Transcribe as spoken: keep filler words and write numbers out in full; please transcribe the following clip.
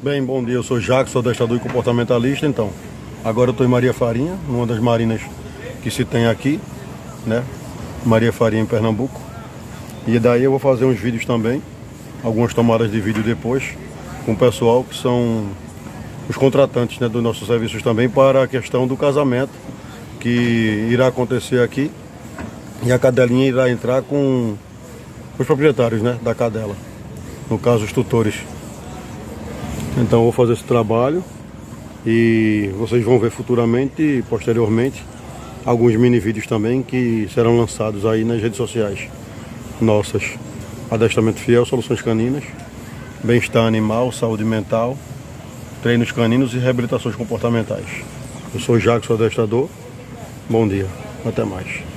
Bem, bom dia, eu sou Jackson, adestrador e comportamentalista. Então, agora eu estou em Maria Farinha, numa das marinas que se tem aqui, né? Maria Farinha, em Pernambuco. E daí eu vou fazer uns vídeos também, algumas tomadas de vídeo depois, com o pessoal que são os contratantes, né, dos nossos serviços também, para a questão do casamento que irá acontecer aqui. E a cadelinha irá entrar com os proprietários, né, da cadela, no caso os tutores. Então eu vou fazer esse trabalho e vocês vão ver futuramente e posteriormente alguns mini vídeos também que serão lançados aí nas redes sociais nossas. Adestramento fiel, soluções caninas, bem-estar animal, saúde mental, treinos caninos e reabilitações comportamentais. Eu sou Jackson, adestrador. Bom dia, até mais.